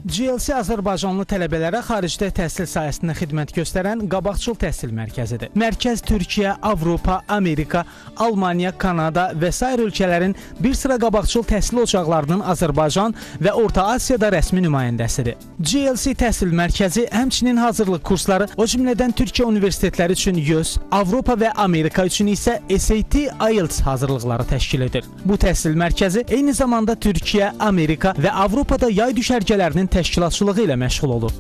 GLC Azərbaycanlı tələbələrə xaricdə təhsil sahəsində xidmət göstərən qabaqcıl təhsil mərkəzidir. Mərkəz Türkiyə, Avropa, Amerika, Almaniya, Kanada və sair ölkələrin bir sıra qabaqcıl təhsil ocaqlarının Azərbaycan və Orta Asiyada rəsmi nümayəndəsidir. GLC təhsil mərkəzi həmçinin hazırlıq kursları, o cümlədən Türkiyə universitetləri üçün YÖS, Avropa və Amerika üçün isə SAT, IELTS hazırlıqları təşkil edir. Bu təhsil mərkəzi eyni zamanda Türkiyə, Amerika və Avropada yay düşərgələrinin təşkilatçılığı ilə məşğul olur.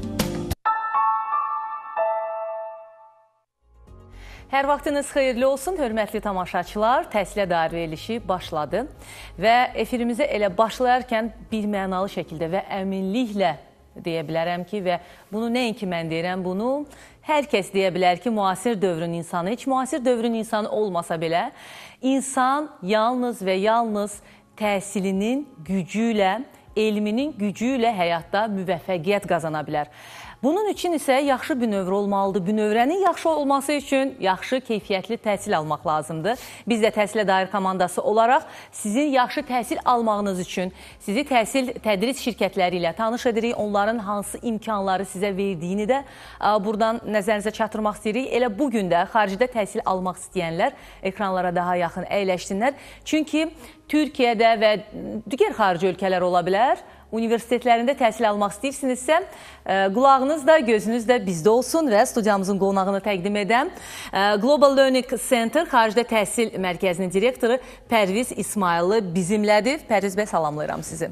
Hər vaxtınız xeyirli olsun, hörmətli tamaşaçılar. Təhsilə dair verilişi başladı və efirimizə elə başlayarkən bir mənalı şəkildə və əminliklə deyə bilərəm ki, və bunu nəinki mən deyirəm, bunu hər kəs deyə bilər ki, müasir dövrün insanı, heç müasir dövrün insanı olmasa belə, insan yalnız və yalnız təhsilinin gücü ilə, elminin gücü ilə həyatda müvəffəqiyyət qazana bilər. Bunun üçün isə yaxşı bünövrə olmalıdır. Bünövrənin yaxşı olması üçün yaxşı, keyfiyyətli təhsil almaq lazımdır. Biz də təhsilə dair komandası olaraq sizin yaxşı təhsil almağınız üçün sizi tədris şirkətləri ilə tanış edirik. Onların hansı imkanları sizə verdiyini də buradan nəzərinizə çatdırmaq istəyirik. Elə bugün də xaricdə təhsil almaq istəyənlər ekranlara daha yaxın əyləşsinlər. Çünki Türkiyədə və digər xarici ölkələr ola bilər, universitetlərində təhsil almaq istəyirsinizsə, qulağınız da, gözünüz də bizdə olsun və studiyamızın qonağını təqdim edəm. Global Learning Center xaricdə təhsil mərkəzinin direktoru Pərviz İsmayıllı bizimlədir. Pərviz bəy, salamlayıram sizi.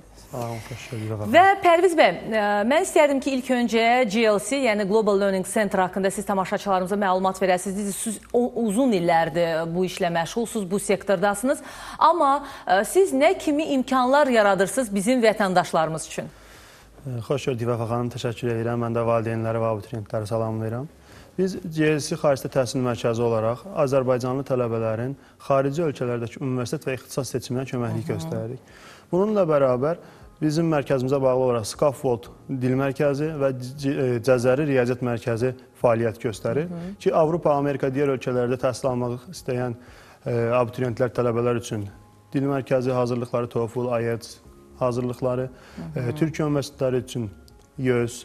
Və Pərviz bəy, mən istərdim ki, ilk öncə GLC, yəni Global Learning Center haqqında siz tamaşaçılarımıza məlumat verəsiniz. Siz uzun illərdir bu işlə məşğulsuz, bu sektordasınız. Amma siz nə kimi imkanlar yaradırsınız bizim vətəndaşlarımız üçün? Xoş gördük Vəfa xanım, təşəkkür edirəm. Mən də valideynləri və abituriyentləri salamlayıram. Biz GLC xaricdə təhsil mərkəzi olaraq Azərbaycanlı tələbələrin xarici ölkələrdəki universitet və ixtisas seçiminə köməklik göstəririk. Bununla bərabər bizim mərkəzimizə bağlı olaraq Scaffold Dil Mərkəzi və Cəzəri Riyaziyyat Mərkəzi fəaliyyət göstərir ki, Avropa, Amerika, digər ölkələrdə təhsil almaq istəyən abituriyentlər, tələbələr üçün dil mərkəzi hazırlıqları, TOEFL, IELTS hazırlıqları, Türkiyə universitetləri üçün YÖS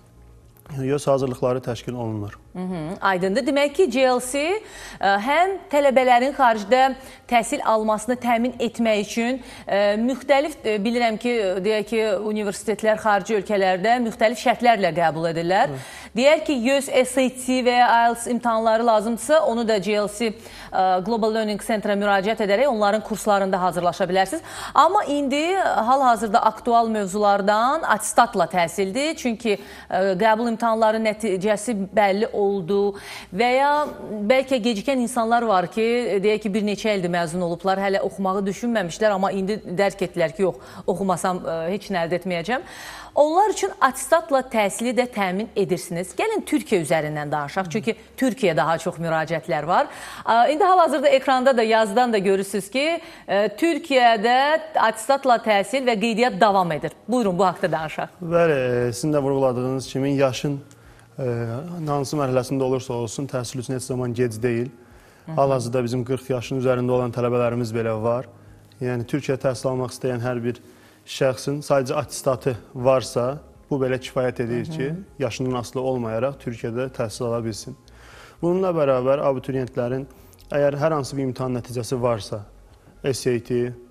hazırlıqları təşkil olunur. Aydındır. Demək ki, GLC həm tələbələrin xaricdə təhsil almasını təmin etmək üçün müxtəlif, bilirəm ki, deyək ki, universitetlər xarici ölkələrdə müxtəlif şərtlərlə qəbul edirlər. Deyək ki, YÖS, SAT və IELTS imtahanları lazımdırsa, onu da GLC Global Learning Center-a müraciət edərək onların kurslarında hazırlaşa bilərsiniz. Amma indi hal-hazırda aktual mövzulardan atestatla təhsildir. Çünki qəbul imtahanları nəticəsi bəlli oldu və ya bəlkə gecikən insanlar var ki, deyək ki, bir neçə ildir məzun olublar, hələ oxumağı düşünməmişlər, amma indi dərk etdilər ki, yox, oxumasam heç nə əldə etməyəcəm. Onlar üçün atestatla təhsili də təmin edirsiniz. Gəlin Türkiyə üzərindən danışaq, çünki Türkiyəyə daha çox müraciətlər var. İndi hal-hazırda ekranda da, yazıdan da görürsünüz ki, Türkiyədə atestatla təhsil və qeydiyyat davam edir. Buyurun, bu haqda danışaq. Bəli, sizin də vurguladığınız kimi yaşın hansı mərhələsində olursa olsun, təhsil üçün heç zaman gec deyil. Hal-hazırda bizim 40 yaşın üzərində olan tələbələrimiz belə var. Yəni, Türkiyədə təhsil almaq istəyən hər bir şəxsin sadəcə atestatı varsa, bu belə kifayət edir ki, yaşından asılı olmayaraq Türkiyədə təhsil ala bilsin. Bununla bərabər abituriyentlərin əgər hər hansı bir imtahan nəticəsi varsa, SAT,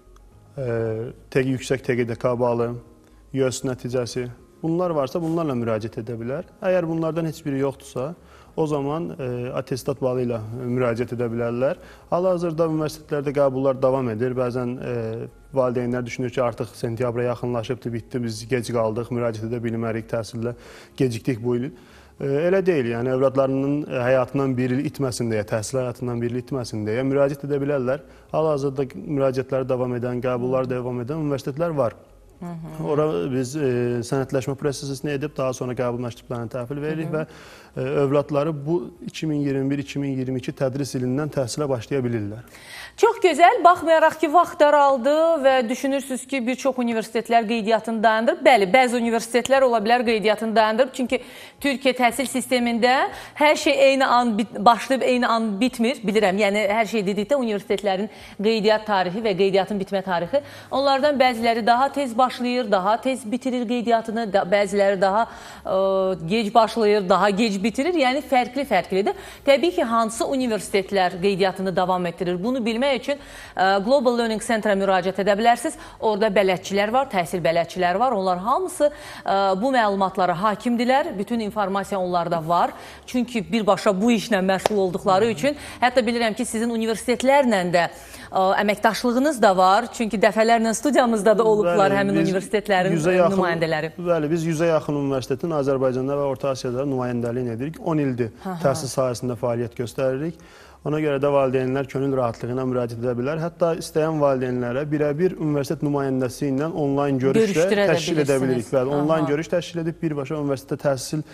yüksək TQDK balı, YÖS nəticəsi, bunlar varsa bunlarla müraciət edə bilər. Əgər bunlardan heç biri yoxdursa, o zaman atestat balı ilə müraciət edə bilərlər. Hal-hazırda universitetlərdə qəbullar davam edir. Bəzən valideynlər düşünür ki, artıq sentyabra yaxınlaşıbdır, bitdi, biz gec qaldıq, müraciət edə bilmərik, təhsillə gecikdik bu il. Elə deyil, yəni övladlarının həyatından bir il itməsin deyə, təhsil həyatından bir il itməsin deyə müraciət edə bilərlər. Hal-hazırda müraciətləri davam edən, qəbullar davam edən universitetlər var. Ora biz sənədləşmə prosesini edib, daha sonra qəbul məktublarını təhvil veririk və övladları bu 2021-2022 tədris ilindən təhsilə başlaya bilirlər. Çox gözəl, baxmayaraq ki, vaxt daraldı və düşünürsünüz ki, bir çox universitetlər qeydiyyatını dayandırıb. Bəli, bəzi universitetlər ola bilər qeydiyyatını dayandırıb. Çünki Türkiyə təhsil sistemində hər şey eyni an başlayıb, eyni an bitmir. Bilirəm, yəni hər şey dedikdə universitetlərin qeydiyyat tarixi və qeydiyyatın bitmə tarixi. Onlardan bəziləri daha tez başlayır. başlayır, daha tez bitirir qeydiyyatını, bəziləri daha gec başlayır, daha gec bitirir. Yəni fərqli-fərqlidir. Təbii ki, hansı universitetlər qeydiyyatını davam etdirir? Bunu bilmək üçün Global Learning Center-a müraciət edə bilərsiniz. Orada bələdçilər var, təhsil bələdçiləri var. Onlar hamısı bu məlumatlara hakimdirlər. Bütün informasiya onlarda var. Çünki birbaşa bu işlə məşğul olduqları üçün. Hətta bilirəm ki, sizin universitetlərlə də əməkdaşlığınız da var. Çünki dəfələrlə studiyamızda da olublar həmin universitetlərin nümayəndələri. Bəli, biz 100-ə yaxın universitetin Azərbaycanda və Orta Asiyada nümayəndəliyin edirik. 10 ildir təhsil sahəsində fəaliyyət göstəririk. Ona görə də valideynlər könül rahatlığı ilə müraciət edə bilər. Hətta istəyən valideynlərə birəbir universitet nümayəndəsi ilə onlayn görüş də təşkil edə bilirik. Bəli, onlayn görüş təşkil edib birbaşa universitetdə təhsil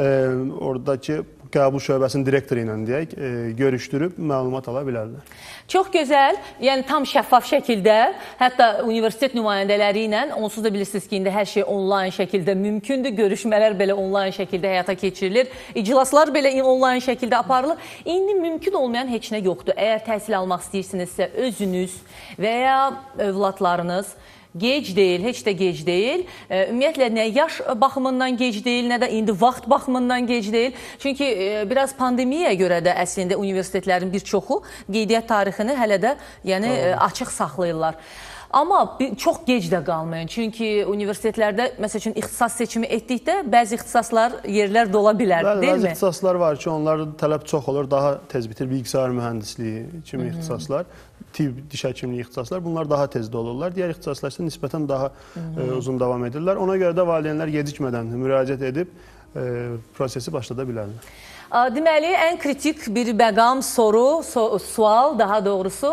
oradakı qəbul şöbəsinin direktoru ilə deyək, görüşdürüb məlumat ala bilərlər. Çox gözəl, yəni tam şəffaf şəkildə, hətta universitet nümayəndələri ilə, onsuz da bilirsiniz ki, indi hər şey onlayn şəkildə mümkündür, görüşmələr belə onlayn şəkildə həyata keçirilir, iclaslar belə onlayn şəkildə aparılır. İndi mümkün olmayan heç nə yoxdur. Əgər təhsil almaq istəyirsinizsə, özünüz və ya övladlarınız gec deyil, heç də gec deyil. Ümumiyyətlə, nə yaş baxımından gec deyil, nə də indi vaxt baxımından gec deyil. Çünki biraz pandemiyaya görə də əslində universitetlərin bir çoxu qeydiyyat tarixini hələ də açıq saxlayırlar. Amma çox gec də qalmayın. Çünki universitetlərdə, məsəl üçün, ixtisas seçimi etdikdə bəzi ixtisaslar, yerlər dola bilər, deyilmi? Bəzi ixtisaslar var ki, onlar tələb çox olur, daha tez bitir. Bilgisayar mühəndisliyi kimi ixtisaslar, tibb, diş həkimliyi ixtisaslar, bunlar daha tez dolurlar. Digər ixtisaslar isə nisbətən daha uzun davam edirlər. Ona görə də valideynlər gecikmədən müraciət edib prosesi başlada bilərlər. Deməli, ən kritik bir məqam, sual daha doğrusu,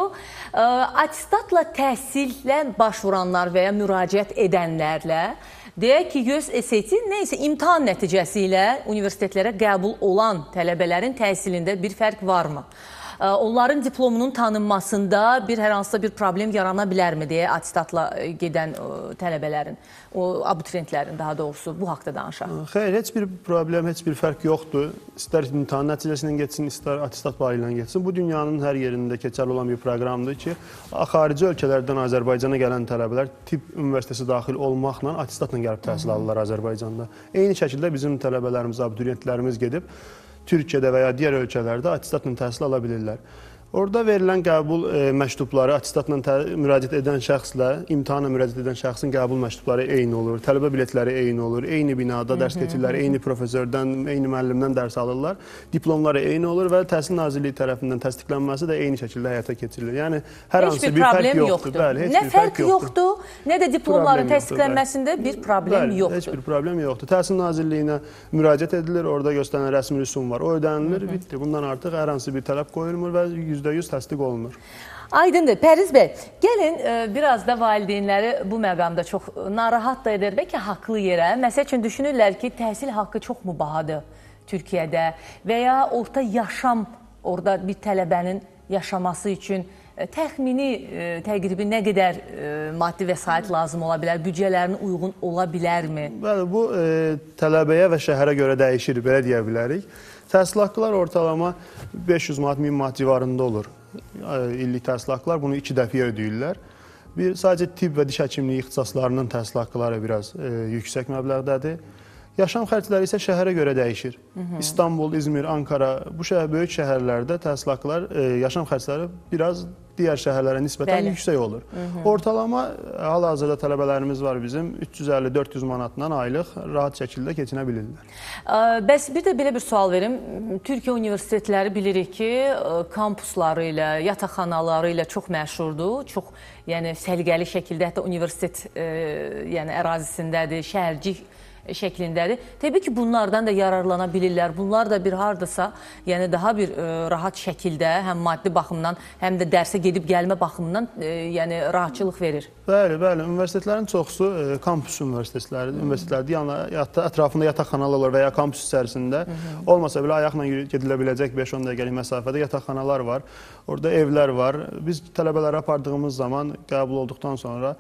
attestatla təhsilə başvuranlar və ya müraciət edənlərlə, deyək ki, SAT, neysə, imtahan nəticəsi ilə universitetlərə qəbul olan tələbələrin təhsilində bir fərq varmı? Onların diplomunun tanınmasında hər hansısa bir problem yarana bilərmi deyə attestatla gedən tələbələrin, abituriyentlərin daha doğrusu bu haqda danışaq. Xeyr, heç bir problem, heç bir fərq yoxdur. İstər imtahan nəticəsilə getsin, istər attestat balı ilə getsin. Bu dünyanın hər yerində keçərli olan bir proqramdır ki, xarici ölkələrdən Azərbaycana gələn tələbələr tibb universitesi daxil olmaqla attestatla gəlib təhsil alırlar Azərbaycanda. Eyni şəkildə bizim tələbələrimiz, abituriyentlərimiz gedib Türkiyədə və ya digər ölkələrdə attestatla təhsil ala bilirlər. Orada verilən qəbul məktubları attestatla müraciət edən şəxslə imtahana müraciət edən şəxsin qəbul məktubları eyni olur, tələbə biletləri eyni olur, eyni binada dərs keçirlər, eyni professordan, eyni müəllimdən dərs alırlar, diplomları eyni olur və Təhsil Nazirliyi tərəfindən təsdiqlənməsi də eyni şəkildə həyata keçirilir. Yəni, hər hansı bir fərq yoxdur. Nə fərq yoxdur, nə də diplomların təsdiqlənməsində bir problem yoxdur. Heç bir problem yoxdur. Təhsil Nazirliyinə müraciət edilir, orada göstərilən rəsmi rüsum var, o ödənilir, bitdi. Bundan artıq hər hansı bir tələb qoyulmur və %100 təsdiq olunur. Aydındır. Pəriz bəy, gəlin biraz da valideynləri bu məqamda çox narahat da edir, bəlkə haqlı yerə. Məsəl üçün düşünürlər ki, təhsil haqqı çox mu bahadır Türkiyədə və ya orta yaşam, orada bir tələbənin yaşaması üçün təxmini, təqribi nə qədər maddi vəsait lazım ola bilər, büdcələrin uyğun ola bilərmi? Bəli, bu tələbəyə və şəhərə görə dəyişir, belə deyə bilərik. Təhsil haqqılar ortalama 500 manat, 1000 manat civarında olur. İllik təhsil haqqılar bunu 2 dəfəyə ödəyirlər. Sadəcə tibb və diş həkimliyi ixtisaslarının təhsil haqqıları biraz yüksək məbləğdədir. Yaşam xərcləri isə şəhərə görə dəyişir. İstanbul, İzmir, Ankara, bu böyük şəhərlərdə təhsil haqqılar, yaşam xərcləri biraz digər şəhərlərə nisbətən yüksək olur. Ortalama hal-hazırda tələbələrimiz var bizim 350-400 manatdan aylıq rahat şəkildə keçinə bilirlər. Bəs bir də belə bir sual verim. Türkiyə universitetləri bilirik ki, kampusları ilə, yataqxanaları ilə çox məşhurdur. Çox səliqəli şəkildə, hətta universitet ərazisindədir, şəhərcik şəklindədir. Təbii ki, bunlardan da yararlana bilirlər. Bunlar da bir hardasa, yəni daha bir rahat şəkildə, həm maddi baxımdan, həm də dərsə gedib gəlmə baxımından rahatçılıq verir. Bəli, bəli. Universitetlərin çoxusu kampus universitetləridir. Yəni, ətrafında yataqxanalar olur və ya kampus içərisində olmasa belə ayaqla gedilə biləcək 5-10 dəqiqəlik məsafədə yataqxanalar var. Orada evlər var. Biz tələbələri apardığımız zaman qəbul olduqdan sonra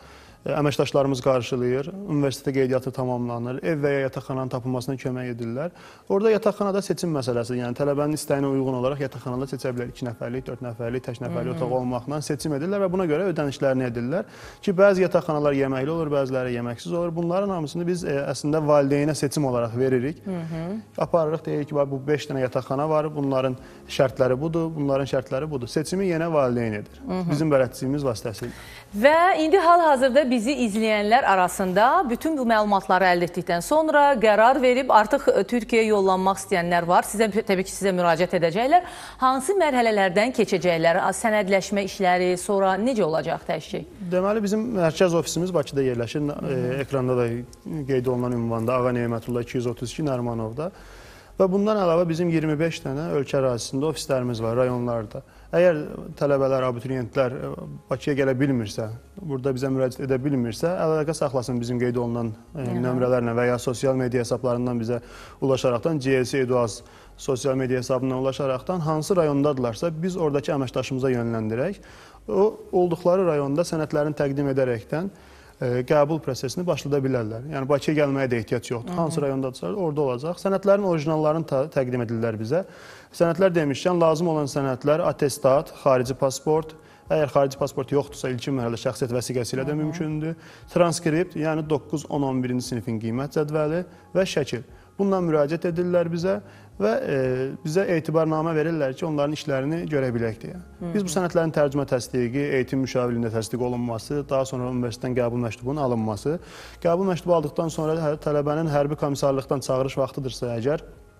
əməkdaşlarımız qarşılayır, universitetə qeydiyyatı tamamlanır, ev və ya yataqxananın tapılmasına kömək edirlər. Orada yataqxanada seçim məsələsi, yəni tələbənin istəyinə uyğun olaraq yataqxanada seçə bilər. 2 nəfərlik, 4 nəfərlik, tək nəfərlik otaq olmaqla seçim edirlər və buna görə ödənişlərini edirlər ki, bəzi yataqxanalar yeməkli olur, bəziləri yeməksiz olur. Bunların hamısını biz əslində valideynə seçim olaraq veririk. Aparırıq, deyirik ki, bu 5 dənə yataqxana var, bunların şərtləri budur, bunların şərtləri budur. Seçimi yenə valideyn edir. Bizim bələdçiyimiz vasitəsilə. Və indi hal-hazırda bizi izləyənlər arasında bütün bu məlumatları əldə etdikdən sonra qərar verib artıq Türkiyəyə yollanmaq istəyənlər var. Təbii ki, sizə müraciət edəcəklər. Hansı mərhələlərdən keçəcəklər? Sənədləşmə işləri, sonra necə olacaq təşkil? Deməli, bizim mərkəz ofisimiz Bakıda yerləşir. Ekranda da qeyd olunan ünvanda Ağa Neymətullah 232 Nərmanovda. Və bundan əlavə bizim 25 dənə ölkə ərazisində ofislərimiz var, rayonlarda. Əgər tələbələr, abituriyentlər Bakıya gələ bilmirsə, burada bizə müraciət edə bilmirsə, əlaqə saxlasın bizim qeyd olunan nömrələrlə və ya sosial media hesablarından bizə ulaşaraqdan, GLC Eduaz sosial media hesabından ulaşaraqdan hansı rayondadırlarsa biz oradakı əməkdaşımıza yönləndirək. O, olduqları rayonda sənədlərini təqdim edərəkdən qəbul prosesini başlada bilərlər. Yəni, Bakıya gəlməyə də ehtiyac yoxdur. Hansı rayondadırsa orada olacaq. Sənədlərin orijinallarını təqdim edirlər bizə. Sənədlər demişkən, lazım olan sənədlər attestat, xarici pasport, əgər xarici pasport yoxdursa, ilkin mərhələ şəxsiyyət vəsiqəsi ilə də mümkündür. Transkript, yəni 9, 10, 11-ci sinifin qiymət cədvəli və şəkil. Bundan müraciət edirlər bizə və bizə etibarnamə verirlər ki, onların işlərini görə bilək deyə. Biz bu sənədlərin tərcümə təsdiqi, eğitim müşavirliyində təsdiq olunması, daha sonra universitetdən qəbul məktubunun alınması, qəbul məktubu aldıqdan sonra tələbənin hərbi komissarlıqdan çağırış vaxtıdırsa əgər,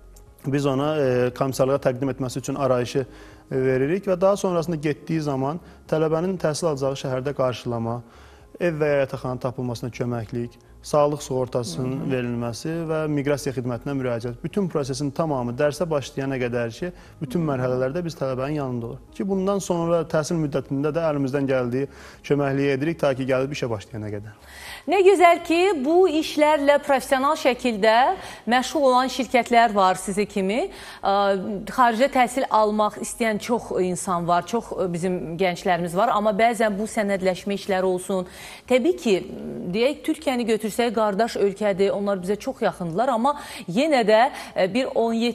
biz ona komissarlığa təqdim etməsi üçün arayışı veririk və daha sonrasında getdiyi zaman tələbənin təhsil alacağı şəhərdə qarşılama, ev və ya yataqxananın tapılmasına köməklik, sağlıq sığortasının verilməsi və miqrasiya xidmətinə müraciət. Bütün prosesin tamamı dərsə başlayana qədər ki, bütün mərhələlərdə biz tələbənin yanında olur. Ki, bundan sonra təhsil müddətində də əlimizdən gəldiyi köməkliyi edirik, ta ki, gəlib işə başlayana qədər. Nə gözəl ki, bu işlərlə profesional şəkildə məşğul olan şirkətlər var sizə kimi. Xaricdə təhsil almaq istəyən çox insan var, çox bizim gənclərimiz var. Amma bəzən bu sənədləşmə işləri olsun. Təbii ki, deyək, Türkiyəni götürsək, qardaş ölkədir, onlar bizə çox yaxındılar. Amma yenə də bir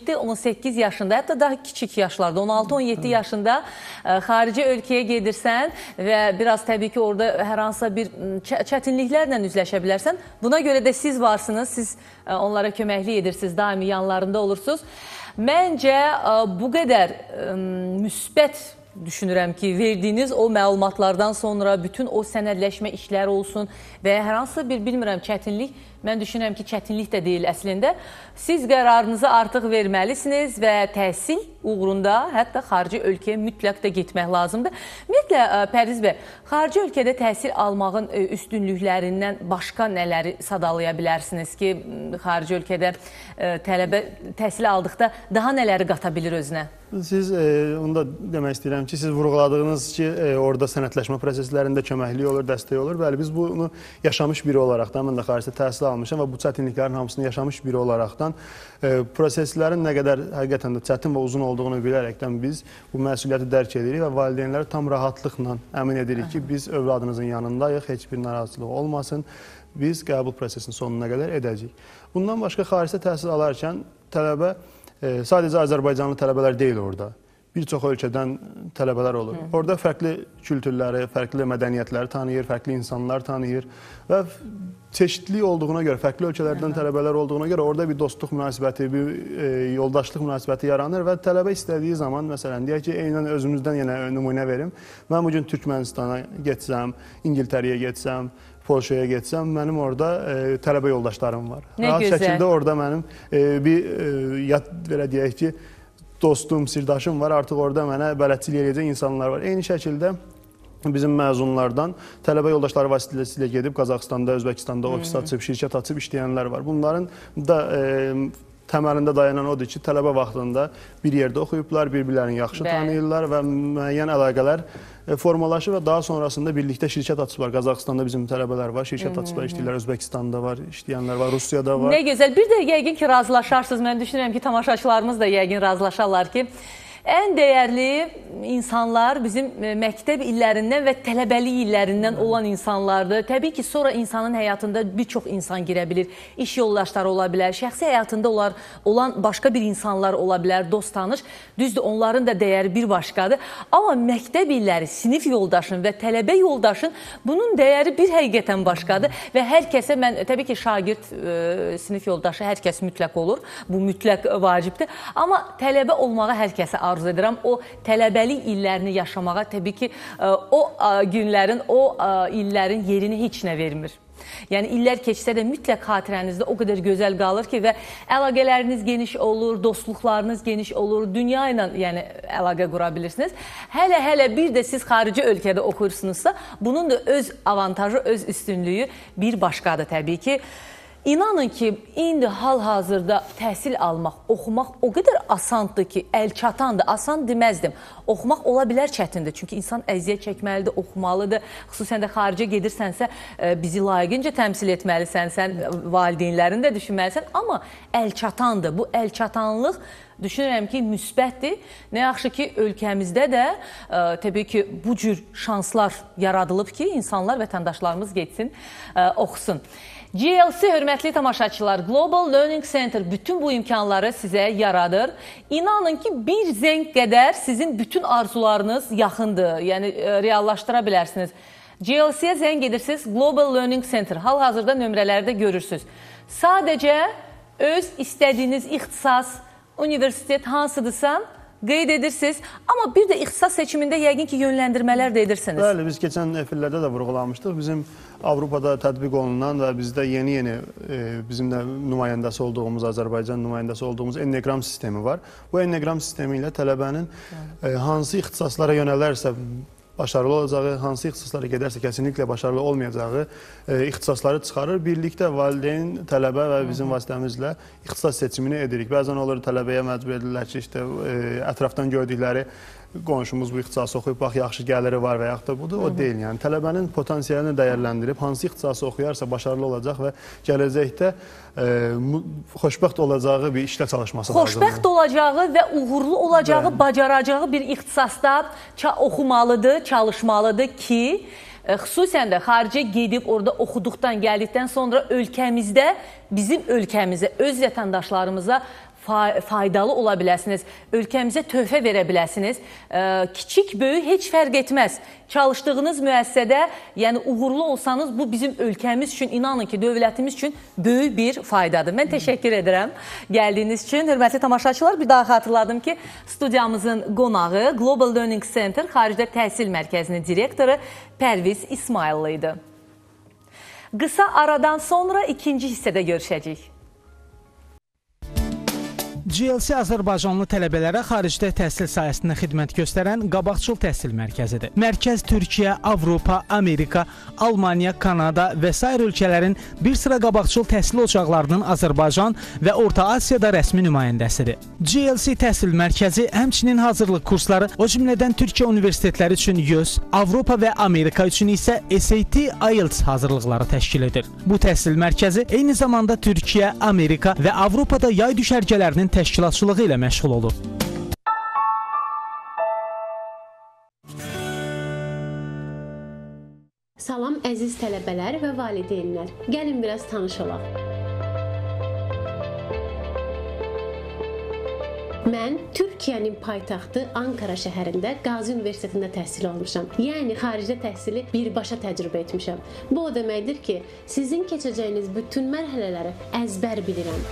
17-18 yaşında, hətta daha kiçik yaşlarda, 16-17 yaşında xarici ölkəyə gedirsən və biraz təbii ki, orada hər hansısa bir çətinliklərlə üzləşə bilərsən. Buna görə də siz varsınız, siz onlara köməklik edirsiniz, daimi yanlarında olursunuz. Məncə bu qədər müsbət düşünürəm ki, verdiyiniz o məlumatlardan sonra bütün o sənədləşmə işləri olsun və hər hansı bir, bilmirəm, çətinlik, mən düşünürəm ki, çətinlik də deyil əslində. Siz qərarınızı artıq verməlisiniz və təhsil uğrunda hətta xarici ölkəyə mütləq də getmək lazımdır. Ümumiyyətlə, Pərviz bəy, xarici ölkədə təhsil almağın üstünlüklərindən başqa nələri sadalaya bilərsiniz ki, xarici ölkədə tələbə təhsil aldıqda daha nələri qata bilir özünə? Siz, onu da demək istəyirəm ki, siz vurğuladığınız ki, orada sənədləşmə proseslərində köməklik olur, dəstək olur. Bəli, biz bunu yaşamış biri olaraqdan, mən də xaricdə təhsil almışam və bu çətinliklərin hamısını yaşamış biri olaraqdan proseslərin nə qədər həqiqətən də çətin və uzun olduğunu bilərəkdən biz bu məsuliyyəti dərk edirik və valideynləri tam rahatlıqla əmin edirik ki, biz övladınızın yanındayıq, heç bir narazılıq olmasın, biz qəbul prosesinin sonuna qədər edəcəyik. Bundan başqa xaricdə təhsil alarkən tələbə sadəcə Azərbaycanlı tələbələr deyil orada. Bir çox ölkədən tələbələr olur. Orada fərqli kültürləri, fərqli mədəniyyətləri tanıyır, fərqli insanlar tanıyır və çeşidli olduğuna görə, fərqli ölkələrdən tələbələr olduğuna görə orada bir dostluq münasibəti, bir yoldaşlıq münasibəti yaranır və tələbə istədiyi zaman, məsələn, deyək ki, eynən özümüzdən yenə nümunə verim. Mən bugün Türkmənistana getsəm, İngiltərəyə getsəm, Polşaya getsəm, mənim orada tələbə yoldaşlarım var. Rahat şəkildə orada mənim belə deyək ki, dostum, sirdaşım var. Artıq orada mənə bələdçilik edəcək insanlar var. Eyni şəkildə bizim məzunlardan tələbə yoldaşları vasitəsilə gedib Qazaxıstanda, Özbəkistanda ofis açıb, şirkət açıb işləyənlər var. Bunların da təməlində dayanan odur ki, tələbə vaxtında bir yerdə oxuyublar, bir-birlərini yaxşı tanıyırlar və müəyyən əlaqələr formalaşır və daha sonrasında birlikdə şirkət açıblar. Qazaxıstanda bizim tələbələr var, şirkət açıblar, işləyirlər, Özbəkistanda var, işləyənlər var, Rusiyada var. Nə gözəl. Bir də yəqin ki, razılaşarsınız. Mən düşünürəm ki, tamaşaçılarımız da yəqin razılaşarlar ki, ən dəyərli insanlar bizim məktəb illərindən və tələbəlik illərindən olan insanlardır. Təbii ki, sonra insanın həyatında bir çox insan girə bilir. İş yoldaşları ola bilər, şəxsi həyatında olan başqa bir insanlar ola bilər, dost tanış. Düzdür, onların da dəyəri bir başqadır. Amma məktəb illəri, sinif yoldaşın və tələbə yoldaşın bunun dəyəri bir həqiqətən başqadır. Və hər kəsə, mən təbii ki, şagird, sinif yoldaşı hər kəs mütləq olur. Bu mütləq vacibdir. Amma tələbə olmağa hər kəsə arzu edirəm. O tələbəlik illərini yaşamağa təbii ki, o günlərin, o illərin yerini heç nə vermir. Yəni, illər keçsə də mütləq xatirənizdə o qədər gözəl qalır ki, və əlaqələriniz geniş olur, dostluqlarınız geniş olur, dünya ilə əlaqə qura bilirsiniz. Hələ bir də siz xarici ölkədə oxuyursunuzsa, bunun da öz avantajı, öz üstünlüyü bir başqadır təbii ki. İnanın ki, indi hal-hazırda təhsil almaq, oxumaq o qədər asandır ki, əlçatandır, asan deməzdim. Oxumaq ola bilər çətindir, çünki insan əziyyət çəkməlidir, oxumalıdır. Xüsusən də xaricə gedirsənsə, bizi layiqincə təmsil etməlisən, sən valideynlərini də düşünməlisən, amma əlçatandır. Bu əlçatanlıq düşünürəm ki, müsbətdir. Nə yaxşı ki, ölkəmizdə də təbii ki, bu cür şanslar yaradılıb ki, insanlar, vətəndaşlarımız getsin, oxusun. GLC, hörmətli tamaşaçılar, Global Learning Center bütün bu imkanları sizə yaradır. İnanın ki, bir zəng qədər sizin bütün arzularınız yaxındır, yəni reallaşdıra bilərsiniz. GLC-yə zəng edirsiniz, Global Learning Center, hal-hazırda nömrələrdə görürsünüz. Sadəcə öz istədiyiniz ixtisas, universitet hansıdırsa qeyd edirsiniz, amma bir də ixtisas seçimində yəqin ki, yönləndirmələr də edirsiniz. Bəli, biz keçən efirlərdə də vurğulamışdıq. Bizim Avropada tətbiq olunan və bizdə yeni bizim də nümayəndəsi olduğumuz, Azərbaycan nümayəndəsi olduğumuz enneqram sistemi var. Bu enneqram sistemi ilə tələbənin hansı ixtisaslara yönələrsə başarılı olacağı, hansı ixtisaslara gedərsə kesinlikle başarılı olmayacağı ixtisasları çıxarır. Birlikdə valideyn, tələbə və bizim vasitəmizlə ixtisas seçimini edirik. Bəzən olur tələbəyə məcbur edirlər ki, işte ətrafdan gördükləri qonşumuz bu ixtisası oxuyub, bax, yaxşı gəliri var və yaxud da budur, o deyil. Yəni, tələbənin potensialini dəyərləndirib, hansı ixtisası oxuyarsa başarılı olacaq və gələcəkdə xoşbəxt olacağı bir işlə çalışması lazımdır. Xoşbəxt olacağı və uğurlu olacağı, bacaracağı bir ixtisasda oxumalıdır, çalışmalıdır ki, xüsusən də xaricə gedib orada oxuduqdan, gəldikdən sonra ölkəmizdə, bizim ölkəmizə, öz vətəndaşlarımıza faydalı ola biləsiniz, ölkəmizə töhfə verə biləsiniz. Kiçik, böyük heç fərq etməz. Çalışdığınız müəssisədə, yəni uğurlu olsanız, bu bizim ölkəmiz üçün, inanın ki, dövlətimiz üçün böyük bir faydadır. Mən təşəkkür edirəm gəldiyiniz üçün. Hörmətli tamaşaçılar, bir daha xatırladım ki, studiyamızın qonağı Global Learning Center Xaricdə Təhsil Mərkəzinin direktoru Pərviz İsmayıllı idi. Qısa aradan sonra ikinci hissədə görüşəcəyik. GLC Azərbaycanlı tələbələrə xaricdə təhsil sahəsində xidmət göstərən qabaqcıl təhsil mərkəzidir. Mərkəz Türkiyə, Avropa, Amerika, Almaniya, Kanada və s. ölkələrin bir sıra qabaqcıl təhsil ocaqlarının Azərbaycan və Orta Asiyada rəsmi nümayəndəsidir. GLC təhsil mərkəzi həmçinin hazırlıq kursları, o cümlədən Türkiyə universitetləri üçün YÖS, Avropa və Amerika üçün isə SAT, IELTS hazırlıqları təşkil edir. Bu təhsil mərkəzi eyni zamanda Türkiyə, Amerika və Avropada yay düşərgələrinin təşkilatçılığı ilə məşğul olur. Salam əziz tələbələr və valideynlər. Gəlin biraz tanış olaq. Mən Türkiyənin paytaxtı Ankara şəhərində Qazi Universitetində təhsil almışam. Yəni xaricdə təhsili birbaşa təcrübə etmişəm. Bu o deməkdir ki, sizin keçəcəyiniz bütün mərhələləri əzbər bilirəm.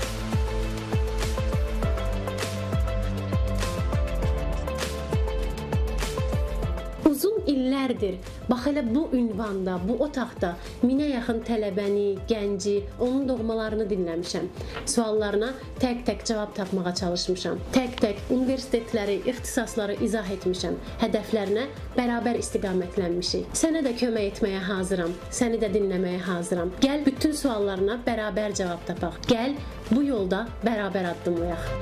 Uzun illərdir, bax elə bu ünvanda, bu otaqda minə yaxın tələbəni, gənci, onun doğmalarını dinləmişəm. Suallarına tək-tək cavab tapmağa çalışmışam. Tək-tək universitetləri, ixtisasları izah etmişəm. Hədəflərinə bərabər istiqamətlənmişik. Sənə də kömək etməyə hazıram, səni də dinləməyə hazıram. Gəl bütün suallarına bərabər cavab tapaq. Gəl bu yolda bərabər addımlayaq.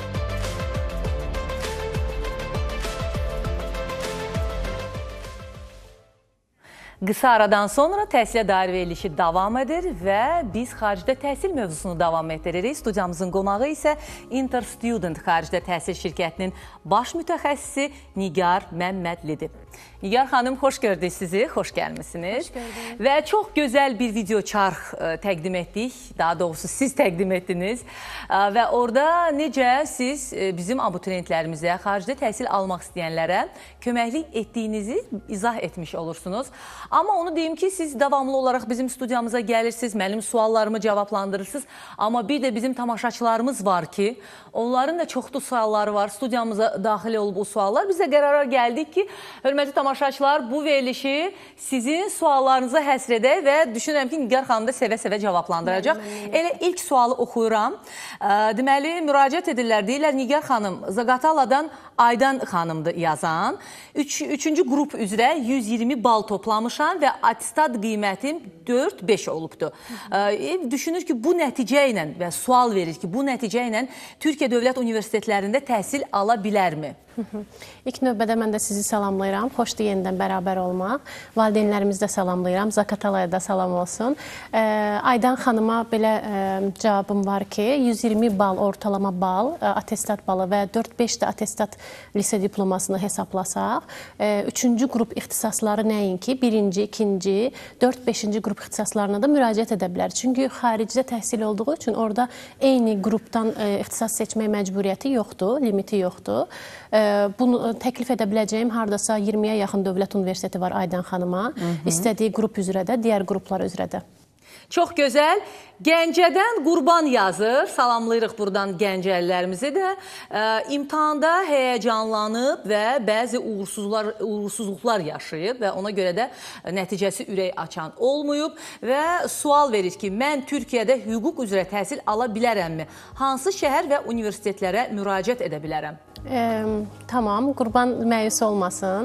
Qısa aradan sonra təhsilə dair verilişi davam edir və biz xaricdə təhsil mövzusunu davam etdiririk. Studiyamızın qonağı isə Interstudent xaricdə təhsil şirkətinin baş mütəxəssisi Nigar Məmmədlidir. Nigar xanım, xoş gördük sizi, xoş gəlmişsiniz. Xoş gördük. Və çox gözəl bir video çarx təqdim etdik, daha doğrusu siz təqdim etdiniz. Və orada necə siz bizim abituriyentlərimizə, xaricdə təhsil almaq istəyənlərə köməklik etdiyinizi izah etmiş olursunuz. Amma onu deyim ki, siz davamlı olaraq bizim studiyamıza gəlirsiniz, mənim suallarımı cavablandırırsınız. Amma bir də bizim tamaşaçılarımız var ki, onların da çoxlu sualları var. Studiyamıza daxil olub bu suallar. Biz də qərara gəldik ki, hörmətli tamaşaçılar, bu verilişi sizin suallarınıza həsr edək və düşünürəm ki, Nigar xanım da sevə-sevə cavablandıracaq. Elə ilk sualı oxuyuram. Deməli, müraciət edirlər, deyirlər Nigar xanım, Zaqataladan Aydan xanımdır yazan. Üçüncü qrup üzrə 120 bal toplamışam və atestat qiymətim 4-5 olubdur. Düşünür ki, bu nəticə ilə və sual verir ki, bu nəticə ilə Türkiyə Dövlət Universitetlərində təhsil ala bilərmi? İlk növbədə mən də sizi salamlayıram. Xoşdur yenidən bərabər olmaq. Valideynlərimizi də salamlayıram. Zaqatalaya da salam olsun. Aydan xanıma belə cavabım var ki, 120 bal, ortalama bal, atestat balı və 4-5 də atestat lisə diplomasını hesablasaq, 3-cü qrup ixtisasları nəinki, 1-ci, 2-ci, 4-5-ci qrup ixtisaslarına da müraciət edə bilər. Çünki xaricdə təhsil olduğu üçün orada eyni qrupdan ixtisas seçmək məcburiyyəti yoxdur, limiti yoxdur. Bunu təklif edə biləcəyim hardasa 20-yə yaxın dövlət universiteti var Aydan xanıma. İstədiyi qrup üzrə də, digər qruplar üzrə də. Çox gözəl. Gəncədən Qurban yazır. Salamlayırıq buradan gəncəlilərimizi də. İmtahanda həyəcanlanıb və bəzi uğursuzluqlar yaşayıb və ona görə də nəticəsi ürək açan olmayıb və sual verir ki, mən Türkiyədə hüquq üzrə təhsil ala bilərəmmi? Hansı şəhər və universitetlərə müraciət edə bilərəm? Tamam, Qurban məyus olmasın.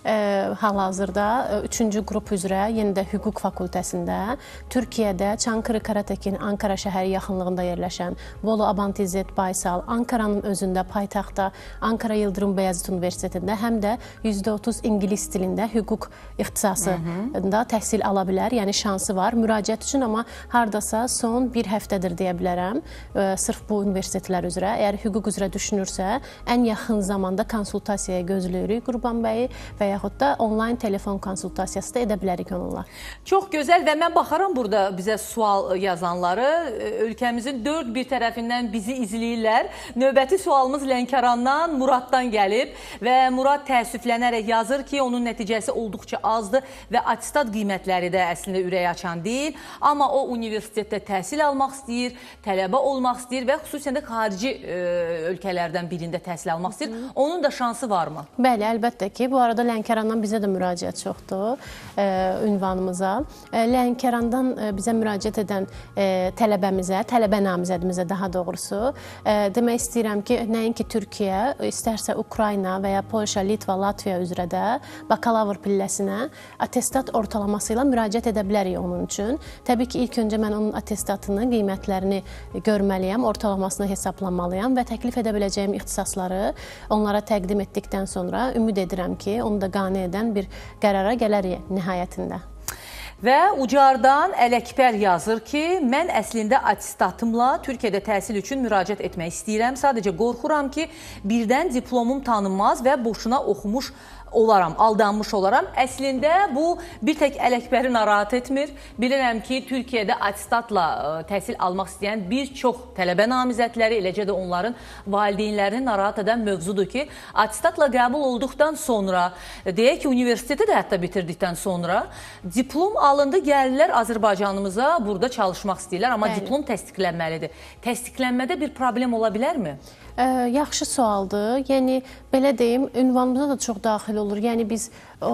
Hal-hazırda 3-cü qrup üzrə yenə də hüquq fakültəsində Türkiyədə Çankırı Karatekin Ankara şəhəri yaxınlığında yerləşən Bolu Abantizet Baysal, Ankaranın özündə paytaxtda Ankara Yıldırım Bəyazıt Universitetində həm də %30 ingilis dilində hüquq ixtisasında təhsil ala bilər, yəni şansı var müraciət üçün, amma hardasa son bir həftədir deyə bilərəm sırf bu universitetlər üzrə. Əgər hüquq üzrə düşünürsə, ən yaxın zamanda konsultasiyaya gözləyirik Qurban bəyi və yaxud da onlayn telefon konsultasiyası da edə bilərik onunla. Çox gözəl və mən baxaram burada bizə sual yazanları. Ölkəmizin dörd bir tərəfindən bizi izləyirlər. Növbəti sualımız Lənkərandan, Muraddan gəlib və Murad təəssüflənərək yazır ki, onun nəticəsi olduqca azdır və atestat qiymətləri də əslində ürək açan deyil. Amma o universitetdə təhsil almaq istəyir, tələbə olmaq istəyir və xüsusən də xarici ölkələrdən birində təhsil almaq istəyir. Onun da şansı varmı? Bəli, əlbəttə ki. Bu arada Lənkərandan bizə də müraciət çoxdur ünvanımıza. Lənkərandan bizə müraciət edən tələbəmizə, tələbə namizədimizə daha doğrusu demək istəyirəm ki, nəinki Türkiyə, istərsə Ukrayna və ya Polşa, Litva, Latviya üzrə də bakalavr pilləsinə atestat ortalaması ilə müraciət edə bilərik onun üçün. Təbii ki, ilk öncə mən onun atestatını, qiymətlərini görməliyəm, ortalamasını hesablamalıyam və təklif edə biləcəyim ixtisasları onlara təqdim etdikdən sonra ümid edirəm ki, onu da qane edən bir qərara gələrik nihayətində. Və Ucardan Ələkbər yazır ki, mən əslində atestatımla Türkiyədə təhsil üçün müraciət etmək istəyirəm. Sadəcə qorxuram ki, birdən diplomum tanınmaz və boşuna oxumuş olaram, aldanmış olaram. Əslində bu bir tək Ələkbəri narahat etmir. Bilirəm ki, Türkiyədə atestatla təhsil almaq istəyən bir çox tələbə namizədləri, eləcə də onların valideynlərini narahat edən mövzudur ki, atestatla qəbul olduqdan sonra, deyək ki, universiteti də hətta bitirdikdən sonra diplom alındı, gəlirlər Azərbaycanımıza, burada çalışmaq istəyirlər, amma diplom təsdiqlənməlidir. Təsdiqlənmədə bir problem ola bilərmi? Yaxşı sualdır. Yəni, belə deyim, ünvanımıza da çox daxil olur. Yəni, biz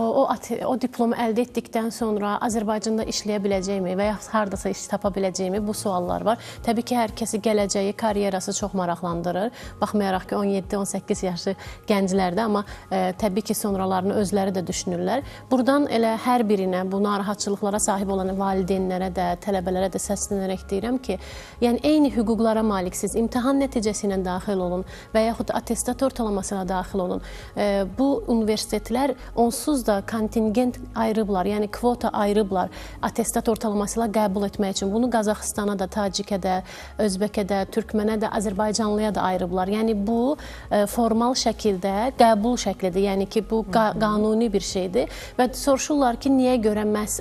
o diplomu əldə etdikdən sonra Azərbaycanda işləyə biləcəyimi və ya hardasa iş tapa biləcəyimi, bu suallar var. Təbii ki, hər kəsi gələcəyi, karyerası çox maraqlandırır. Baxmayaraq ki, 17-18 yaşlı gənclərdə, amma təbii ki, sonralarını özləri də düşünürlər. Buradan elə hər birinə, bu narahatçılıqlara sahib olan valideynlərə də, tələbələrə də səslənərək deyirəm ki, yəni eyni hüquqlara maliksiz, imtahan nəticəsi ilə daxil olun və yaxud atestat ortalamasına daxil olun. Bu universitetlər onsuz onsuz da kontingent ayırıblar, yəni kvota ayırıblar atestat ortalaması ilə qəbul etmək üçün. Bunu Qazaxıstana da, Tacikə də, Özbəkə də, Türkmənə də, Azərbaycanlıya da ayırıblar. Yəni bu formal şəkildə qəbul şəklidir. Yəni ki, bu qanuni bir şeydir və soruşurlar ki, niyə görə məhz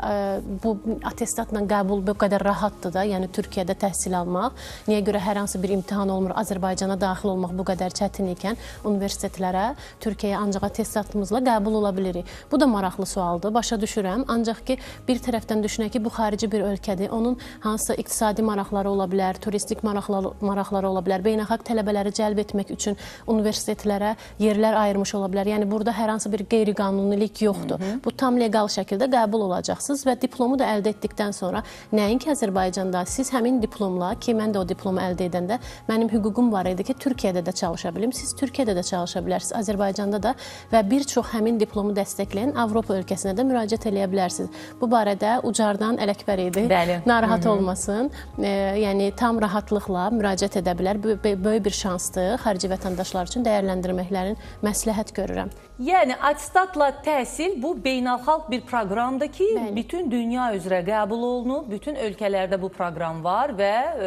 bu atestatla qəbul bu qədər rahatdır da, yəni Türkiyədə təhsil almaq, niyə görə hər hansı bir imtahan olmur, Azərbaycana daxil olmaq bu qədər çətin ikən universitetlərə, Türkiyəyə ancaq atestatımızla qəbul ola bilirik. Bu da maraqlı sualdır, başa düşürəm. Ancaq ki, bir tərəfdən düşünək ki, bu xarici bir ölkədir. Onun hansısa iqtisadi maraqları ola bilər, turistik maraqları ola bilər, beynəlxalq tələbələri cəlb etmək üçün universitetlərə yerlər ayırmış ola bilər. Yəni, burada hər hansı bir qeyri-qanunilik yoxdur. Bu tam legal şəkildə qəbul olacaqsınız və diplomu da əldə etdikdən sonra nəinki Azərbaycanda siz həmin diplomla, ki, mən də o diplomu əldə edəndə mənim hüququm var idi ki, Türkiyədə də çalışa bilim, siz Türkiyədə də çalışa bilərsiniz, Azərbaycanda da və bir çox həmin diplomu dəstəkləyən Avropa ölkəsinə də müraciət eləyə bilərsiniz. Bu barədə Ucardan Ələkbər idi, narahat olmasın, yəni tam rahatlıqla müraciət edə bilər. Böyük bir şansdır, xarici vətəndaşlar üçün dəyərləndirməklərin məsləhət görürəm. Yəni, atestatla təhsil bu beynəlxalq bir proqramdır ki, bütün dünya üzrə qəbul olunub, bütün ölkələrdə bu proqram var və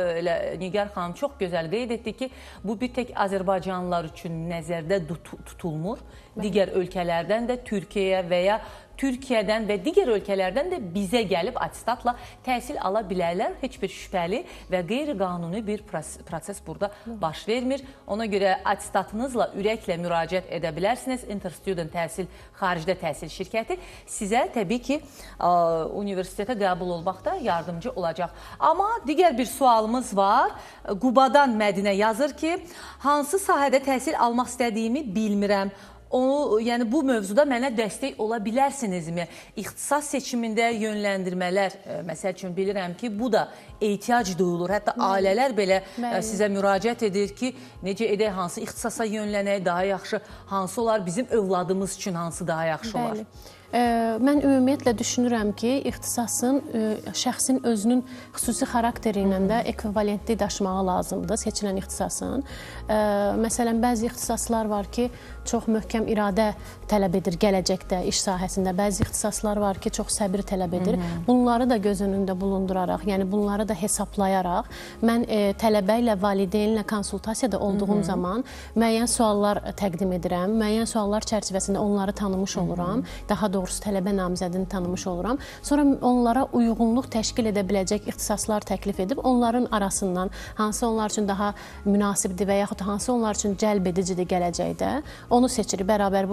Nigar xanım çox gözəl qeyd etdi ki, bu bir tək Azərbaycanlılar üçün nəzərdə tutulmur. Digər ölkələrdən də Türkiyəyə və ya Türkiyədən və digər ölkələrdən də bizə gəlib atestatla təhsil ala bilərlər. Heç bir şübhəli və qeyri-qanuni bir proses burada baş vermir. Ona görə atestatınızla ürəklə müraciət edə bilərsiniz. Interstudent təhsil, xaricdə təhsil şirkəti sizə təbii ki, universitetə qəbul olmaqda yardımcı olacaq. Amma digər bir sualımız var. Qubadan Mədinə yazır ki, hansı sahədə təhsil almaq istədiyimi bilmirəm. Yəni bu mövzuda mənə dəstək ola bilərsinizmi? İxtisas seçimində yönləndirmələr, məsəl üçün bilirəm ki, bu da ehtiyac duyulur. Hətta ailələr belə sizə müraciət edir ki, necə edək, hansı ixtisasa yönlənək, daha yaxşı hansı olar, bizim övladımız üçün hansı daha yaxşı olar? Mən ümumiyyətlə düşünürəm ki, ixtisasın şəxsin özünün xüsusi xarakteri ilə də ekvivalentli daşımağı lazımdır seçilən ixtisasın. Məsələn, bəzi ixtisaslar var ki, çox möhkəm iradə tələb edir gələcəkdə iş sahəsində. Bəzi ixtisaslar var ki, çox səbir tələb edir. Bunları da göz önündə bulunduraraq, yəni bunları da hesablayaraq, mən tələbə ilə, valideynlə konsultasiyada olduğum zaman müəyyən suallar təqdim edirəm. Müəyyən suallar çərçivəsində onları tanımış oluram. Daha doğrusu tələbə namizədini tanımış oluram. Sonra onlara uyğunluq təşkil edə biləcək ixtisaslar təklif edib, onların arasından hansı onlar üçün daha münasibdir və yaxud hansı onlar üçün cəlb edicidir gələcəkdə, onu seçirik bərabər.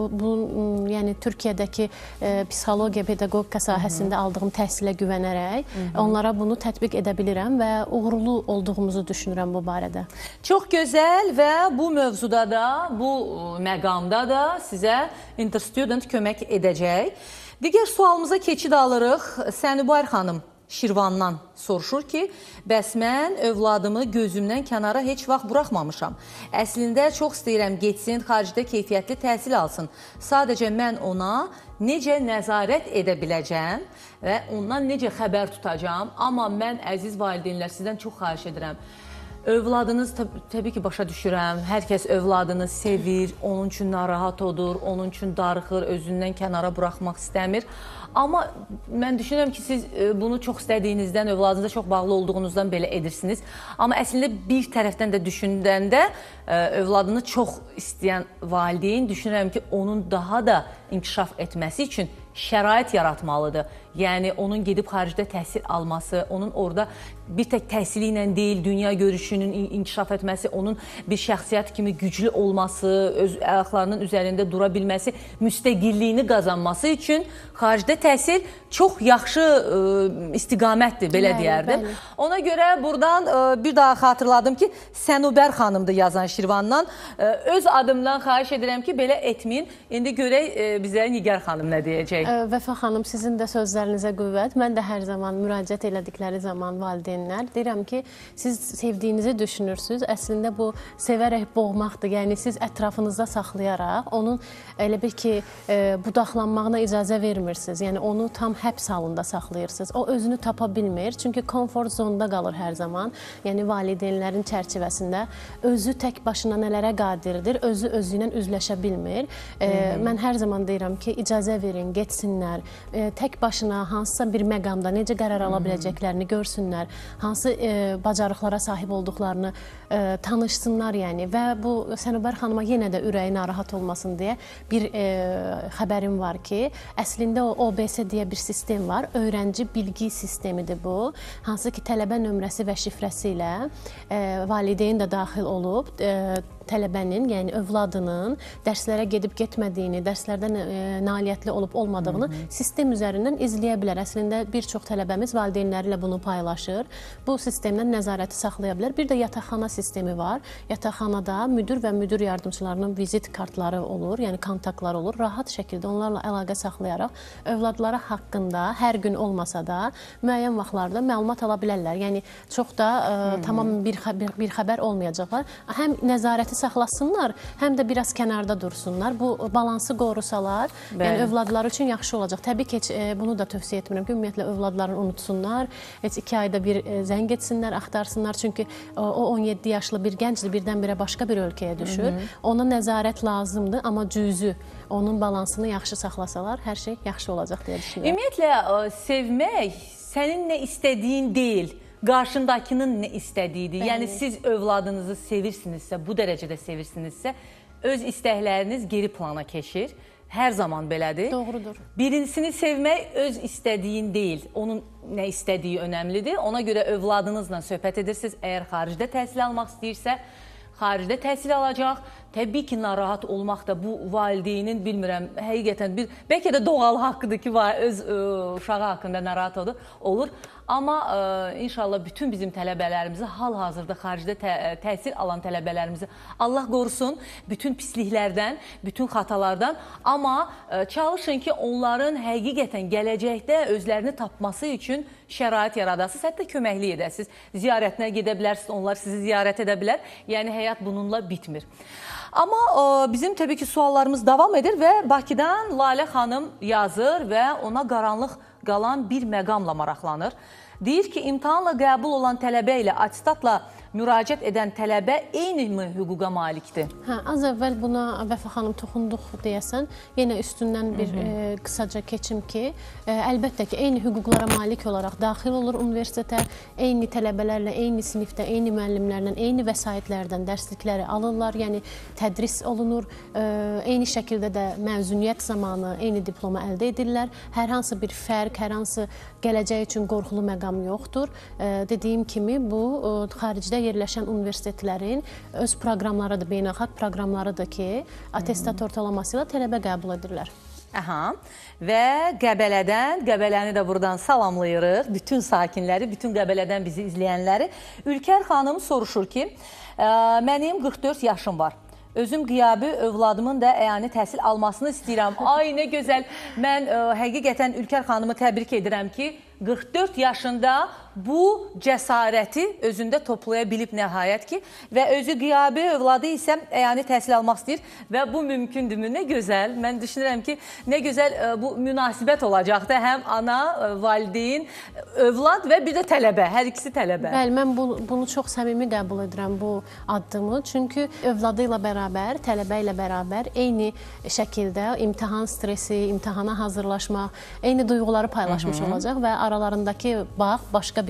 Yəni Türkiyədəki psixologiya, pedaqogika sahəsində aldığım təhsilə güvənərək onlara bunu tətbiq edə bilirəm və uğurlu olduğumuzu düşünürəm bu barədə. Çox gözəl və bu mövzuda da, bu məqamda da sizə Interstudent kömək edəcək. Digər sualımıza keçid alırıq. Sənübayr xanım Şirvandan soruşur ki, bəs mən övladımı gözümdən kənara heç vaxt buraxmamışam. Əslində çox istəyirəm getsin, xaricdə keyfiyyətli təhsil alsın. Sadəcə mən ona necə nəzarət edə biləcəm və ondan necə xəbər tutacam. Amma mən, əziz valideynlər, sizdən çox xahiş edirəm. Övladınız, təbii ki, başa düşürəm, hər kəs övladını sevir, onun üçün narahat odur, onun üçün darıxır, özündən kənara buraxmaq istəmir. Amma mən düşünürəm ki, siz bunu çox istədiyinizdən, övladınıza çox bağlı olduğunuzdan belə edirsiniz. Amma əslində bir tərəfdən də düşündəndə övladını çox istəyən valideyn düşünürəm ki, onun daha da inkişaf etməsi üçün şərait yaratmalıdır. Yəni, onun gedib xaricdə təhsil alması, onun orada bir tək təhsili ilə deyil, dünya görüşünün inkişaf etməsi, onun bir şəxsiyyət kimi güclü olması, öz ayaqlarının üzərində dura bilməsi, müstəqilliyini qazanması üçün xaricdə təhsil çox yaxşı istiqamətdir, belə deyərdim. Ona görə buradan bir daha xatırladım ki, Sənubər xanımdır yazan Şirvandan. Öz adımdan xahiş edirəm ki, belə etməyin. İndi görək bizə Nigar xanım nə deyəcək? Vəfa xanım, sizin də sözlərinizə qüvvət. Mən də hər zaman müraciət elədikləri zaman valideynlər valideynlər. Deyirəm ki, siz sevdiyinizi düşünürsünüz. Əslində bu sevərək boğmaqdır. Yəni siz ətrafınızda saxlayaraq onun elə bir ki, budaqlanmağına icazə vermirsiniz. Yəni onu tam həbs halında saxlayırsınız. O özünü tapa bilmir. Çünki komfort zonda qalır hər zaman. Yəni valideynlərin çərçivəsində özü tək başına nələrə qadirdir, özü özü ilə üzləşə bilmir. Mən hər zaman deyirəm ki, icazə verin, getsinlər. Tək başına hansısa bir məqamda necə qərar ala biləcəklərini görsünlər, hansı bacarıqlara sahib olduqlarını tanışsınlar yəni. Və bu Sənubər xanıma yenə də ürəyi narahat olmasın deyə bir xəbərim var ki, əslində o OBS deyə bir sistem var. Öğrenci bilgi sistemidir bu. Hansı ki, tələbə nömrəsi və şifrəsi ilə valideyn də daxil olub, tələbənin, yəni övladının dərslərə gedib getmədiyini, dərslərdən nailiyyətli olub olmadığını sistem üzərindən izləyə bilər. Əslində bir çox tələbəmiz valideynləri ilə bunu paylaşır. Bu sistemdən nəzarəti saxlaya bilər. Bir də yataqxana sistemi var. Yataqxanada müdür və müdür yardımçılarının vizit kartları olur, yəni kontaktlar olur. Rahat şəkildə onlarla əlaqə saxlayaraq övladları haqqında hər gün olmasa da müəyyən vaxtlarda məlumat ala bilərlər. Yəni çox da tamam bir xəbər olmayacaqlar. Həm nəzarəti saxlasınlar, həm də biraz kənarda dursunlar. Bu balansı qorusalar, yəni övladları üçün yaxşı olacaq. Təbii ki, bunu da tövsiyə etmirəm ki, ümumiyyətlə övladlarını unutsunlar. Heç 2 ayda bir zəng etsinlər, axtarsınlar. Çünki o 17 yaşlı bir gəncdir, birdən-birə başqa bir ölkəyə düşür. Ona nəzarət lazımdır, amma cüzü, onun balansını yaxşı saxlasalar, hər şey yaxşı olacaq deyə düşünürəm. Ümumiyyətlə, sevmək sənin nə istədiyin deyil, qarşındakının nə istədiyidir. Yəni, siz övladınızı sevirsinizsə, bu dərəcədə sevirsinizsə, öz istəkləriniz geri plana keçir. Hər zaman belədir. Doğrudur. Birincisini sevmək öz istədiyin deyil, onun nə istədiyi önəmlidir. Ona görə övladınızla söhbət edirsiniz. Əgər xaricdə təhsil almaq istəyirsə, xaricdə təhsil alacaq. Təbii ki, narahat olmaq da bu valideynin, bilmirəm, həqiqətən bəlkə də doğal haqqıdır ki, öz uşağı haqqında narahat olur. Amma inşallah bütün bizim tələbələrimizi, hal-hazırda xaricdə təhsil alan tələbələrimizi Allah qorusun bütün pisliklərdən, bütün xatalardan. Amma çalışın ki, onların həqiqətən gələcəkdə özlərini tapması üçün şərait yaradasınız, hətta köməklik edəsiniz. Ziyarətinə gedə bilərsiniz, onlar sizi ziyarət edə bilər. Yəni, həyat bununla bitmir. Amma bizim təbii ki, suallarımız davam edir və Bakıdan Lalə xanım yazır və ona qaranlıq qalan bir məqamla maraqlanır. Deyir ki, imtahanla qəbul olan tələbə ilə atistatla müraciət edən tələbə eyni hüquqa malikdir? Az əvvəl buna Vəfa xanım toxunduq deyəsən, yenə üstündən bir qısaca keçim ki, əlbəttə ki, eyni hüquqlara malik olaraq daxil olur universitetə, eyni tələbələrlə, eyni sinifdə, eyni müəllimlərlə, eyni vəsaitlərdən dərslikləri alırlar, yəni tədris olunur, eyni şəkildə də məzuniyyət zamanı eyni diploma əldə edirlər. Hər hansı bir fərq, hər hansı gələcək üçün qorxulu məqam yoxdur. Dediyim kimi, bu xaricdə yerləşən universitetlərin öz proqramlarıdır, beynəlxalq proqramlarıdır ki, atestat ortalaması ilə tələbə qəbul edirlər. Və Qəbələni də buradan salamlayırıq. Bütün sakinləri, bütün Qəbələdən bizi izləyənləri. Ülkər xanım soruşur ki, mənim 44 yaşım var. Özüm qiyabi övladımın da əyani təhsil almasını istəyirəm. Ay, nə gözəl. Mən həqiqətən Ülkər xanımı təbrik edirəm ki, 44 yaşında bu cəsarəti özündə toplaya bilib nəhayət ki və özü qiyabi övladı isə əyani təhsil almaq istəyir və bu mümkündürmü? Nə gözəl. Mən düşünürəm ki, nə gözəl bu münasibət olacaqdır. Həm ana, valideyn, övlad və bir də tələbə. Hər ikisi tələbə. Bəli, mən bunu çox səmimi qəbul edirəm bu addımı. Çünki övladı ilə bərabər, tələbə ilə bərabər eyni şəkildə imtahan stresi, imtahana hazırlaşmaq, eyni duyğuları paylaşmış olacaq və aralarındakı bağ başqa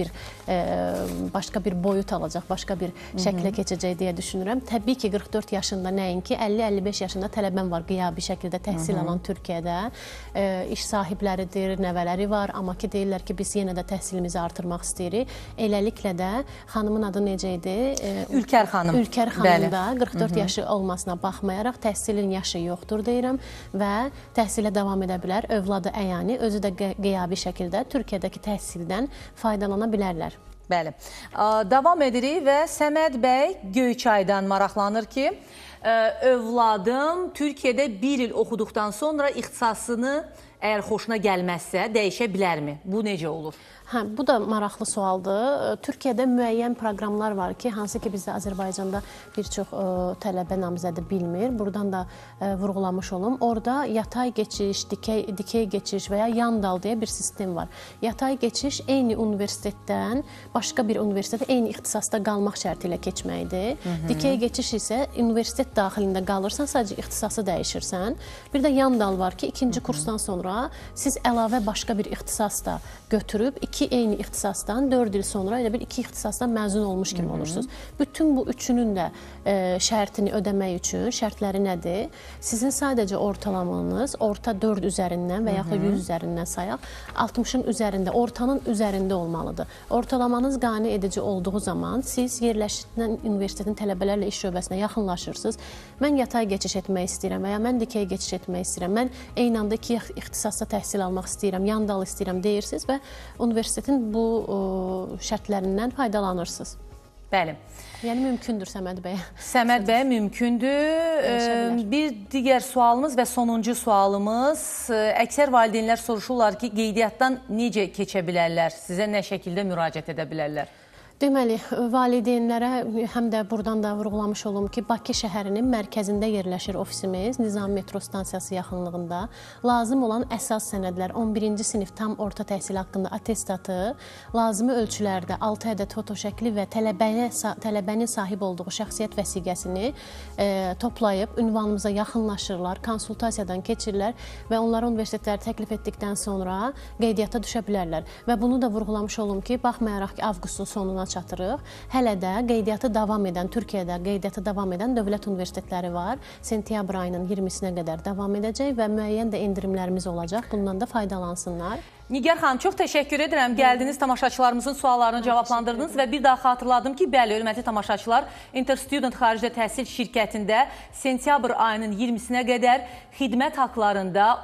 bir boyut alacaq, başqa bir şəklə keçəcək deyə düşünürəm. Təbii ki, 44 yaşında nəinki 50-55 yaşında tələbəm var qiyabi şəkildə təhsil alan Türkiyədə. İş sahibləridir, nəvələri var, amma ki deyirlər ki, biz yenə də təhsilimizi artırmaq istəyirik. Eləliklə də xanımın adı necə idi? Ülkər xanım. Ülkər xanım da 44 yaşı olmasına baxmayaraq təhsilin yaşı yoxdur deyirəm və təhsilə davam edə bilər. Övladı əyani, özü də qiyabi şəkildə Türkiyədəki təhsildən faydalana bilərlər. Bəli. Davam edirik və Səməd bəy Göyçaydan maraqlanır ki, övladım Türkiyədə 1 il oxuduqdan sonra ixtisasını əgər xoşuna gəlməzsə dəyişə bilərmi? Bu necə olur? Hə, bu da maraqlı sualdır. Türkiyədə müəyyən proqramlar var ki, hansı ki bizdə Azərbaycanda bir çox tələbə namizədi bilmir. Buradan da vurğulamış olum. Orada yatay keçiş, dikey keçiş və ya yan dal deyə bir sistem var. Yatay keçiş eyni universitetdən başqa bir universitetə eyni ixtisasda qalmaq şərti ilə keçməkdir. Dikey keçiş isə universitet daxilində qalırsan, sadəcə ixtisası dəyişirsən. Bir də yan dal var ki, ikinci kursdan sonra siz əlavə başqa bir ixtisas da götürüb eyni ixtisasdan 4 il sonra elə bir 2 ixtisasdan məzun olmuş kimi olursunuz. Bütün bu üçünün də şərtini ödəmək üçün şərtləri nədir? Sizin sadəcə ortalamanız orta 4 üzərindən və yaxud 100 üzərindən sayaq 60-ın üzərində, ortanın üzərində olmalıdır. Ortalamanız qane edici olduğu zaman siz yerləşdirilən universitetin tələbələrlə iş şöbəsinə yaxınlaşırsınız. Mən yatay keçiş etmək istəyirəm və ya mən dikey keçiş etmək istəyirəm. Mən eyni anda 2 ixtisasda təhsil almaq istəyirəm, yan dal istəyirəm deyirsiniz və universitetin bu şərtlərindən faydalanırsınız. Bəli. Yəni mümkündür Səməd bəy. Səməd bəy mümkündür. Bir digər sualımız və sonuncu sualımız. Əksər valideynlər soruşurlar ki, qeydiyyatdan necə keçə bilərlər? Sizə nə şəkildə müraciət edə bilərlər? Deməli, valideynlərə həm də buradan da vurğulamış olum ki, Bakı şəhərinin mərkəzində yerləşir ofisimiz, Nizami metro stansiyası yaxınlığında. Lazım olan əsas sənədlər, 11-ci sinif tam orta təhsil haqqında atestatı, lazımi ölçülərdə 6 ədəd foto şəkli və tələbənin sahib olduğu şəxsiyyət vəsiqəsini toplayıb ünvanımıza yaxınlaşırlar, konsultasiyadan keçirlər və onlara universitetləri təklif etdikdən sonra qeydiyyata düşə bilərlər. Və bunu da vurğulamış olum ki, baxmayaraq ki, avqustun sonuna çatırıq. Hələ də qeydiyyatı davam edən, Türkiyədə qeydiyyatı davam edən dövlət universitetləri var. Sentyabr ayının 20-sinə qədər davam edəcək və müəyyən də endirimlərimiz olacaq. Bundan da faydalansınlar. Nigar xanım, çox təşəkkür edirəm. Gəldiniz, tamaşaçılarımızın suallarını cavablandırdınız və bir daha xatırladım ki, bəli, hörmətli tamaşaçılar, Interstudent xaricdə təhsil şirkətində sentyabr ayının 20-sinə qədər xidmət haqlarında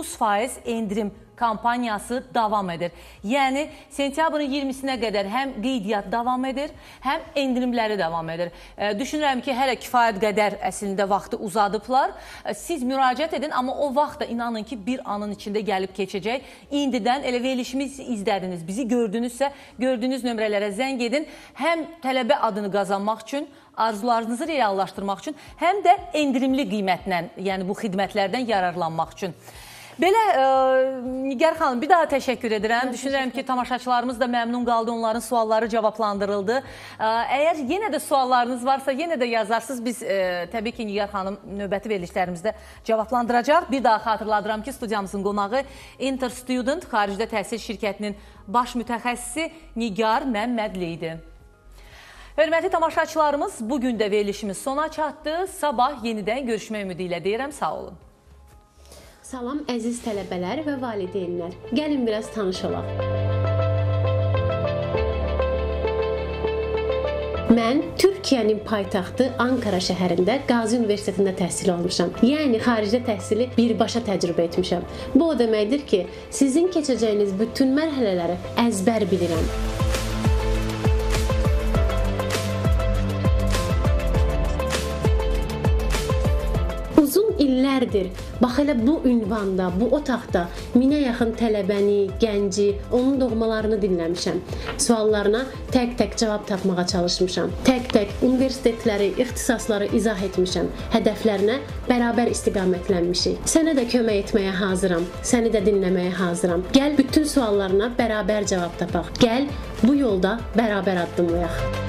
30% endirim kampaniyası davam edir. Yəni, sentyabrın 20-sinə qədər həm qeydiyyat davam edir, həm endirimləri davam edir. Düşünürəm ki, hələ kifayət qədər əslində vaxtı uzadıblar. Siz müraciət edin, amma o vaxt da inanın ki, bir anın içində gəlib keçəcək. İndidən elə verilişimizi izlədiniz, bizi gördünüzsə, gördüyünüz nömrələrə zəng edin. Həm tələbə adını qazanmaq üçün, arzularınızı reallaşdırmaq üçün, həm də endirimli qiymətlə, yəni bu xidmətlərdən yararlanmaq üçün. Belə, Nigar xanım, bir daha təşəkkür edirəm. Düşünürəm ki, tamaşaçılarımız da məmnun qaldı, onların sualları cavablandırıldı. Əgər yenə də suallarınız varsa, yenə də yazarsınız. Biz təbii ki, Nigar xanım növbəti verilişlərimizdə cavablandıracaq. Bir daha xatırladıram ki, studiyamızın qonağı Interstudent xaricdə təhsil şirkətinin baş mütəxəssisi Nigar Məmmədli idi. Hörmətli tamaşaçılarımız, bugün də verilişimiz sona çatdı. Sabah yenidən görüşmək ümidi ilə deyirəm, sağ olun. Salam əziz tələbələr və valideynlər. Gəlin biraz tanış olaq. Mən Türkiyənin paytaxtı Ankara şəhərində Qazi Universitetində təhsil almışam. Yəni xaricdə təhsili birbaşa təcrübə etmişəm. Bu o deməkdir ki, sizin keçəcəyiniz bütün mərhələləri əzbər bilirəm. Uzun illərdir, bax elə bu ünvanda, bu otaqda 1000-ə yaxın tələbəni, gənci, onun doğmalarını dinləmişəm. Suallarına tək-tək cavab tapmağa çalışmışam. Tək-tək universitetləri, ixtisasları izah etmişəm. Hədəflərinə bərabər istiqamətlənmişik. Sənə də kömək etməyə hazıram, səni də dinləməyə hazıram. Gəl bütün suallarına bərabər cavab tapaq. Gəl bu yolda bərabər addımlayaq.